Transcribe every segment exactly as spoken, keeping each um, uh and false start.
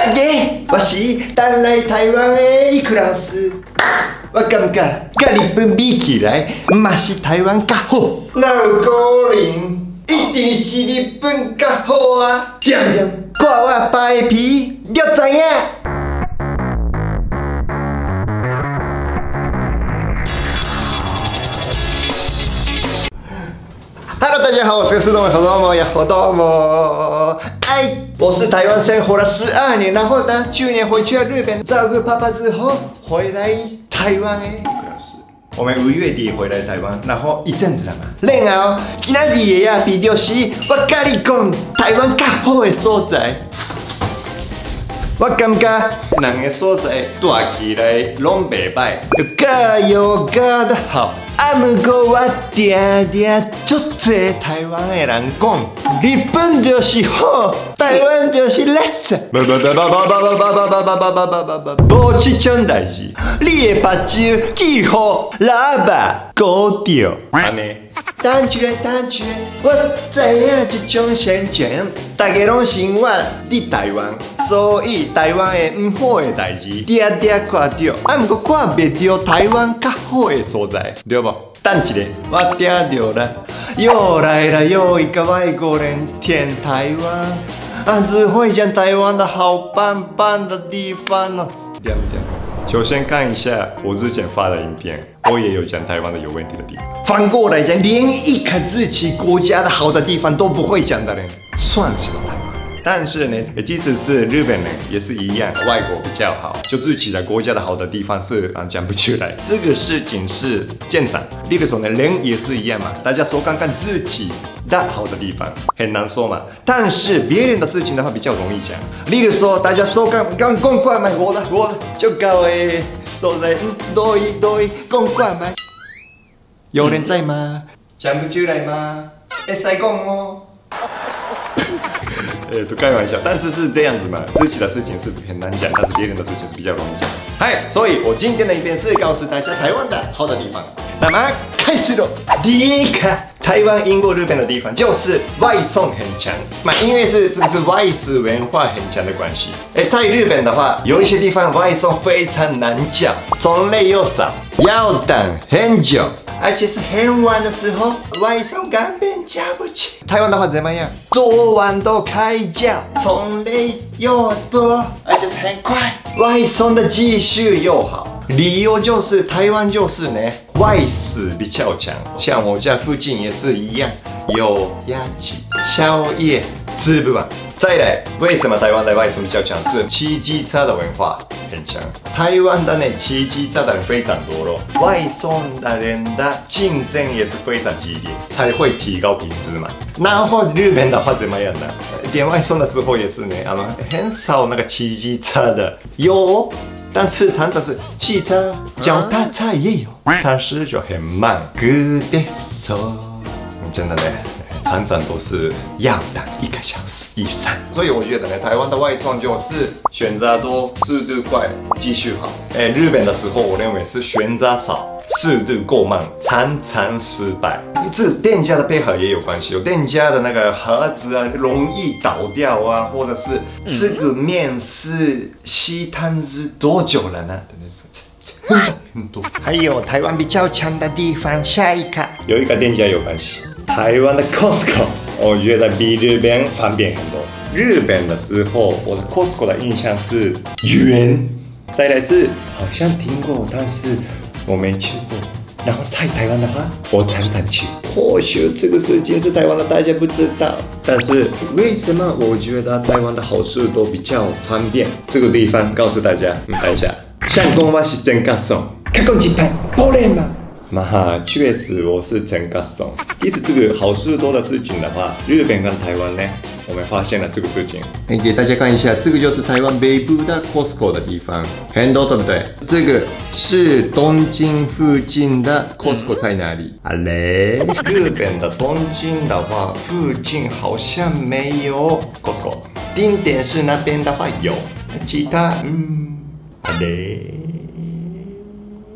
大家，我是刚来台湾的伊库老师。我感觉甲日本比起来，嘛是台湾较好。哪有可能？一定是日本较好啊！点点，看我扒的皮，就知影。Hello， 大家好，我是石头，好多么呀，好多么。哎，我是台湾生活了十二年，然后呢，去年回去了日本照顾爸爸之后，回来台湾诶。我们五月底回来台湾，然后一阵子了嘛。然后今仔日的啊，比就是我甲你讲台湾较好的所在。我感觉两个所在住起来拢袂歹，就各有各的好。啊，不过我定定足侪台湾的人讲，日本就是好，台湾就是垃圾。不不不不不不不不不不不不不，无这种代志。你的目睭记好，喇叭高调。安尼，等一下，等一下，我知影这种现象，大家拢生活伫台湾，所以台湾的唔好的代志，定定看到，啊，不过看袂到台湾较好的所在，对不？等一下，我听到了，又来了又一个外国人舔台湾，啊，只会讲台湾的好棒棒的地方哦。对不对？首先看一下我之前发的影片，我也有讲台湾的有问题的地方。反过来讲，连一个自己国家的好的地方都不会讲的人，算什么台湾？但是呢，即使是日本人也是一样，外国比较好，就自己的国家的好的地方是啊讲不出来。这个事情是正常。例如说呢，人也是一样嘛，大家说看看自己的好的地方，很难说嘛。但是别人的事情的话比较容易讲。例如说，大家说看刚讲快买我的我的就搞诶，所在嗯多一多一讲快买，有人在吗？讲不出来吗？会使讲哦。呃，不开玩笑，但是是这样子嘛，自己的事情是很难讲，但是别人的事情是比较容易讲。嗨，所以我今天的影片是告诉大家台湾的好的地方。那么开始喽，第一个台湾赢过日本的地方就是外送很强嘛，因为是这个是外食文化很强的关系。哎，在日本的话，有一些地方外送非常难叫，种类又少，要等很久。而且是很晚的时候，外送根本叫不起。台湾的话怎么样？昨晚都开叫，种类又多，而且是很快，外送的技术又好。理由就是台湾就是呢，外食比较强，像我家附近也是一样，有鸭鸡、宵夜吃不完。再来，为什么台湾的外送比较强？是骑机车的文化很强。台湾的呢，骑机车的人非常多咯，外送的人的竞争也是非常激烈，才会提高品质嘛。然后日本的话怎么样呢？点外送的时候也是呢，啊，很少那个骑机车的，有，但是常常是汽车、脚踏车也有，但是就很慢。good so， 真的呢。常常都是要等一个小时以上，所以我觉得呢，台湾的外送就是选择多、速度快、技术好。哎，日本的时候，我认为是选择少、速度过慢，常常失败。这店家的配合也有关系，有店家的那个盒子啊，容易倒掉啊，或者是这个面是吸汤是多久了呢？很多。还有台湾比较强的地方，下一个有一个店家有关系。台湾的 Costco， 我觉得比日本方便很多。日本的时候，我的 Costco 的印象是远，再来是好像听过，但是我没去过。然后在台湾的话，我常常去。或许这个事情是台湾的大家不知道，但是为什么我觉得台湾的好处都比较方便？这个地方告诉大家，嗯，等一下，相公我是真假送，看公鸡排，包脸吗？嘛，确实我是真假送。其实这个好事多的事情的话，日本跟台湾呢，我们发现了这个事情。给大家看一下，这个就是台湾北部的 Costco 的地方，很多对不对？这个是东京附近的 Costco 在哪里？啊嘞，日本的东京的话，附近好像没有 Costco。定点是那边的话有，其他嗯，啊嘞。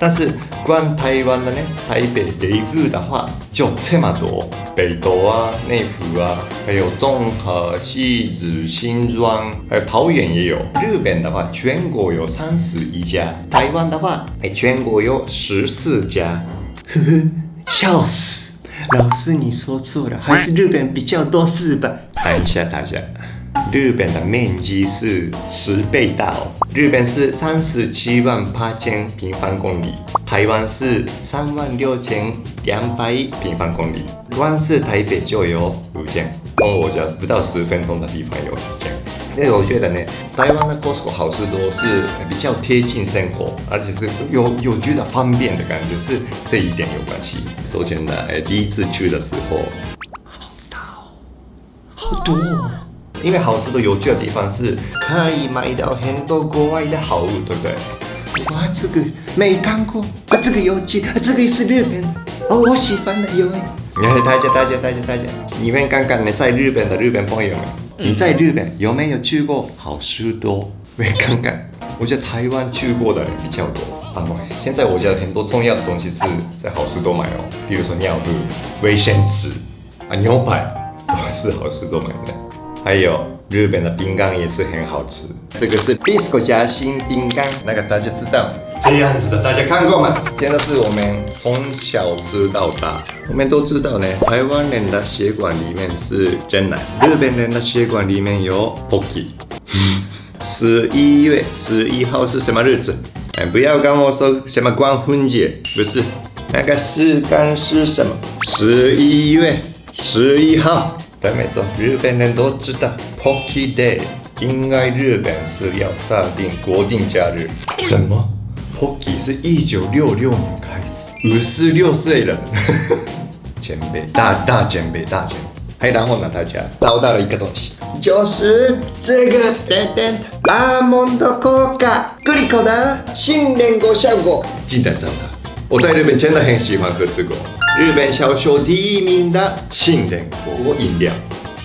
但是光台湾的呢，台北内部的话就这么多，北投啊、内湖啊，还有中和、汐止、新庄，还有桃园也有。日本的话，全国有三十一家；台湾的话，哎，全国有十四家。呵呵，笑死！老师你说错了，还是日本比较多是吧？看一下大家。日本的面积是十倍大哦，日本是三十七万八千平方公里，台湾是三万六千两百平方公里，光是台北就有五间，从我家不到十分钟的地方有五间。因为我觉得呢，台湾的 Costco 好事多是比较贴近生活，而且是有有觉得方便的感觉，是这一点有关系。首先呢，哎，第一次去的时候，好大哦，好多哦。因为好事多有趣的地方是可以买到很多国外的好物，对不对？哇，这个没看过啊，这个有趣，啊，这个也是日本哦，我喜欢的有哎。大家大家大家大家，你们刚刚呢在日本的日本朋友们，你在日本有没有去过好事多？我看看，我觉得台湾去过的人比较多啊。现在我觉得很多重要的东西是在好事多买哦，比如说尿布、卫生纸啊、牛排都是好事多买的。还有日本的饼干也是很好吃，这个是 Bisco 夹心饼干，那个大家知道这样子的，大家看过吗？真的是我们从小吃到大，我们都知道呢。台湾人的血管里面是真奶，日本人的血管里面有 Pocky。十一月十一号是什么日子？哎，不要跟我说什么光棍节，不是，那个时间是什么？十一月十一号。对，没错，日本人都知道 Pocky Day， 应该日本是要设定国定假日。什么 ？Pocky 是一九六六年开始，五十六岁了，前辈，大大前辈，大前辈。还然后呢，大家找到了一个东西，就是这个等等阿蒙多可卡グリコ的杏仁果效果，记得找到。我在日本真的很喜欢喝这个。日本销售第一名的杏仁果饮料，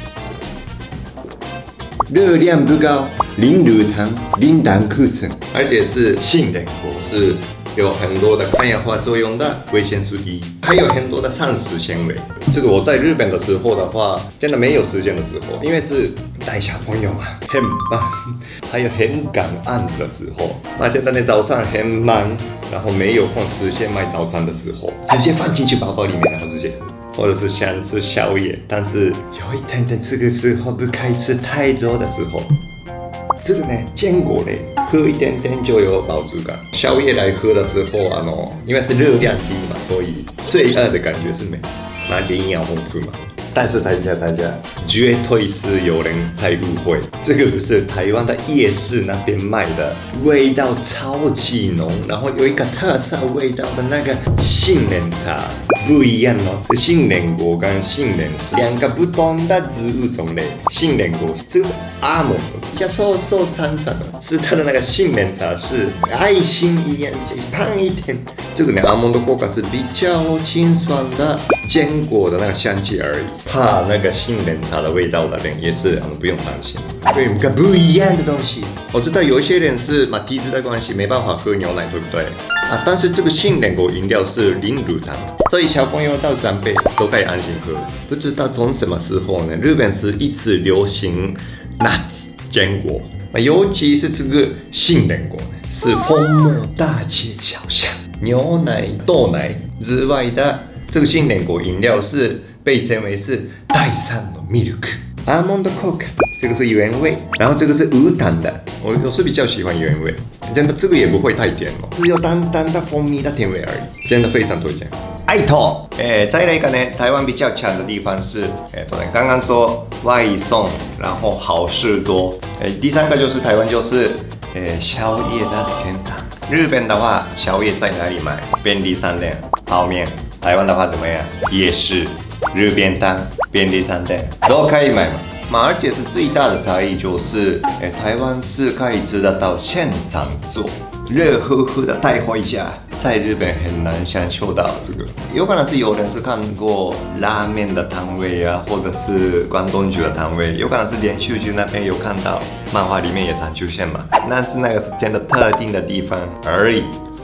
热量不高，零乳糖、零胆固醇，而且是杏仁果，是有很多的抗氧化作用的维生素 D， 还有很多的膳食纤维。这个我在日本的时候的话，真的没有时间的时候，因为是带小朋友嘛，很忙，还有很赶案的时候，那现在呢早上很忙。然后没有空时间买早餐的时候，直接放进去包包里面，然后直接喝，或者是想吃宵夜，但是有一点点这个时候不可以吃太多的时候，这个呢坚果类喝一点点就有饱足感。宵夜来喝的时候啊，喏，因为是热量低嘛，所以罪恶的感觉是没，而且营养丰富嘛。但是大家大家绝对是有人在误会，这个不是台湾的夜市那边卖的，味道超级浓，然后有一个特色味道的那个杏仁茶不一样哦。杏仁果跟杏仁是两个不同的植物种类，杏仁果这个是阿蒙的，比较瘦瘦长长的，是它的那个杏仁茶是爱心一样胖一点。这个呢阿蒙的果干是比较清爽的坚果的那个香气而已。怕那个杏仁茶的味道的人也是，嗯，不用担心，因为一个不一样的东西。我知道有一些人是嘛体质的关系没办法喝牛奶，对不对？啊，但是这个杏仁果饮料是零乳糖，所以小朋友到长辈都可以安心喝。不知道从什么时候呢，日本是一直流行 nuts 坚果，尤其是这个杏仁果呢，是风靡大街小巷。牛奶、豆奶之外的这个杏仁果饮料是被称为是第三のミルク。アーモンドコーカ，这个是原味，然后这个是无糖的。我有时比较喜欢原味，真的这个也不会太甜哦，只有淡淡的蜂蜜的甜味而已，真的非常推荐。爱头，哎，再来一个呢，台湾比较强的地方是，哎，对，刚刚说外送，然后好事多，哎，第三个就是台湾就是，哎，宵夜的天堂。日本的话，宵夜在哪里买？便利商店、泡面。台湾的话怎么样？夜市、日便当、便利商店都可以买嘛。嘛，而且是最大的差异就是，哎，台湾是可以吃得到现场做，热乎乎的带回家。在日本很难享受到这个，有可能是有人是看过拉面的摊位啊，或者是关东煮的摊位，有可能是连续剧那边有看到，漫画里面也常出现嘛。但是那个是真的特定的地方而已。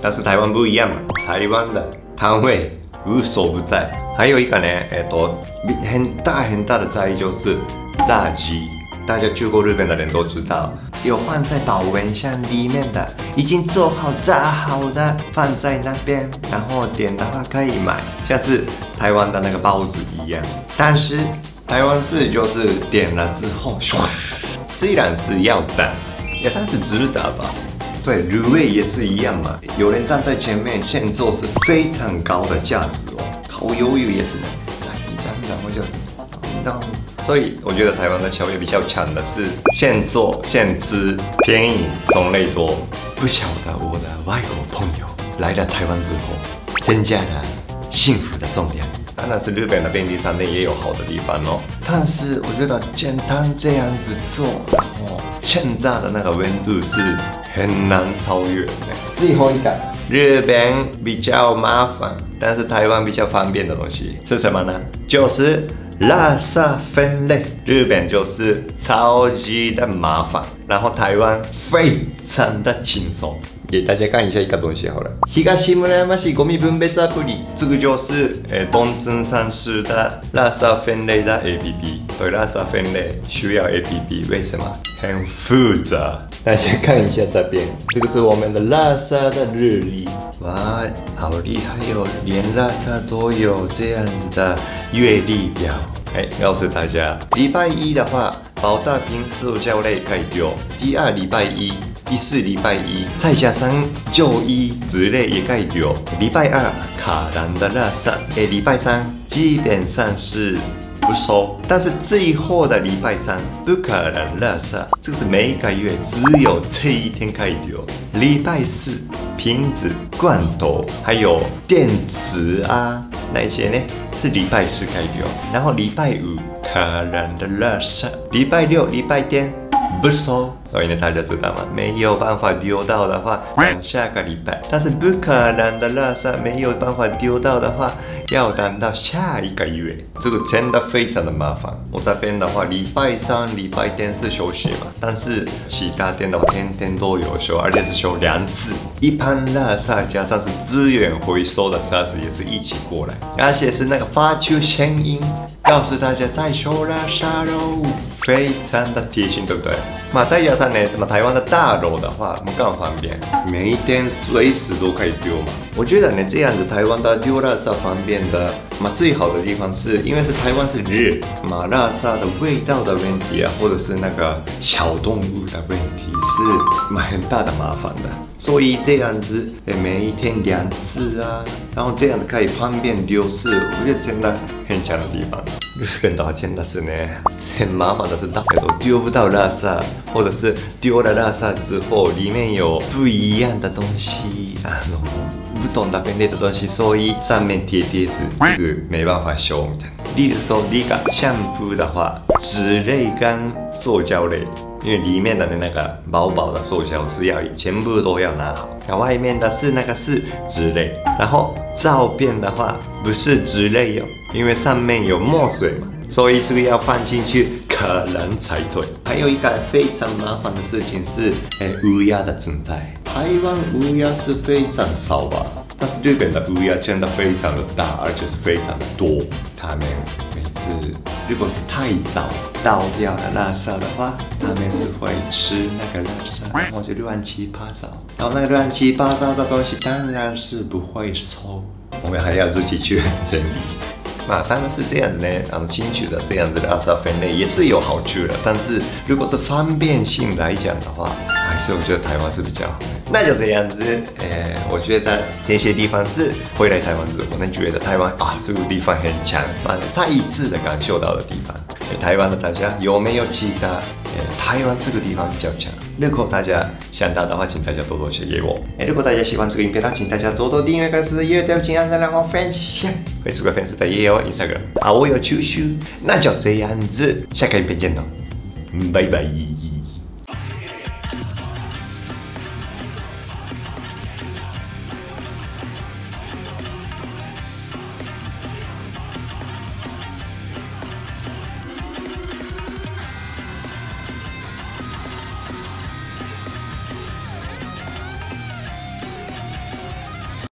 但是台湾不一样嘛，台湾的摊位无所不在。还有一个呢，哎，多很大很大的差异就是炸鸡。大家去过日本的人都知道，有放在保温箱里面的，已经做好炸好的，放在那边，然后点的话可以买，像是台湾的那个包子一样。但是台湾是就是点了之后，唰，虽然是要等，也算是值得吧。对，卤味也是一样嘛，有人站在前面现做是非常高的价值哦，烤鱿鱼也是，来一张然后就当。所以我觉得台湾的消费比较强的是现做现吃，便宜种类多。不晓得我的外国朋友来了台湾之后，增加了幸福的重量。当然是日本的便利商店也有好的地方哦，但是我觉得简单这样子做，然后现在的那个温度是很难超越的。最后一个，日本比较麻烦，但是台湾比较方便的东西是什么呢？就是垃圾分类。日本就是超级的麻烦，然后台湾非常的轻松。给大家看一下一个东西好了，東村山市ゴミ分別アプリ，这个就是呃东京上市的垃圾分类的 A P P。对，垃圾分类需要 A P P， 为什么？很复杂。大家看一下这边，这个是我们的垃圾的日历。哇，好厉害哟，连垃圾都有这样子的月历表。哎，告诉大家，礼拜一的话，保大瓶塑胶类可以丢；第二礼拜一。第四礼拜一，再加上旧衣之类也可以丢。礼拜二卡单的垃圾，哎，礼拜三基本上是不收，但是最后的礼拜三不可能垃圾，这个是每一个月只有这一天可以丢。礼拜四瓶子、罐头还有电池啊那些呢是礼拜四可以丢，然后礼拜五可能的垃圾，礼拜六、礼拜天不收。所以呢，大家知道吗？没有办法丢到的话，等下个礼拜；但是不可能的垃圾没有办法丢到的话，要等到下一个月。这个真的非常的麻烦。我这边的话，礼拜三、礼拜天是休息嘛，但是其他天的话，天天都有休，而且是休两次。一般垃圾加上是资源回收的车子也是一起过来，而且是那个发出声音，告诉大家在收垃圾喽，非常的贴心，对不对？嘛，再加上呢，什么台湾的大楼的话，我们更方便，每一天随时都可以丢嘛。我觉得呢，这样子台湾的丢垃圾方便的，嘛最好的地方是因为是台湾是热，嘛垃圾的味道的问题啊，或者是那个小动物的问题是蛮很大的麻烦的。所以这样子，每一天两次啊，然后这样子可以方便丢失，我觉得真的很强的地方。日本的话真的是呢，很麻烦的是大家都丢不到垃圾，或者是丢了垃圾之后里面有不一样的东西啊，不同的分类的东西，所以上面贴贴纸，这个没办法修的。例如说，第一个相扑的话，纸类跟塑胶类。因为里面的那个薄薄的塑胶是要全部都要拿好，然后外面的是那个是纸类，然后照片的话不是纸类哦，因为上面有墨水嘛，所以这个要放进去可能才对。还有一个非常麻烦的事情是，哎，乌鸦的存在。台湾乌鸦是非常少吧，但是日本的乌鸦真的非常的大，而且是非常的多。他们每次如果是太早倒掉了垃圾的话，他们是会吃那个垃圾，然后就乱七八糟。然后那个乱七八糟的东西当然是不会收，我们还要自己去整理。啊，当然是这样子呢，嗯，清楚的这样子的垃圾分类也是有好处的，但是如果是方便性来讲的话，还是我觉得台湾是比较好的。那就这样子，呃，我觉得这些地方是回来台湾之后，能觉得台湾啊这个地方很强，啊，再一次的感受到的地方。台湾的大家有没有其他？呃，台湾这个地方比较强。如果大家想到的话，请大家多多写给我。哎，如果大家喜欢这个影片，那请大家多多订阅、关注、也点击按赞，然后分享。Facebook 粉丝的也有 Instagram， 啊，我有出书。那就这样子，下个影片见喽，拜拜。